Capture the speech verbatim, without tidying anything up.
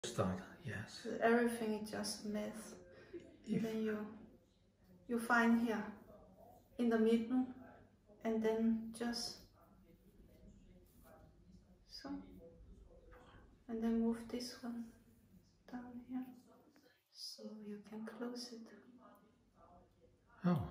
Start, yes. Everything is just a mess. And then you you find here in the middle, and then just so, and then move this one down here so you can close it. Oh.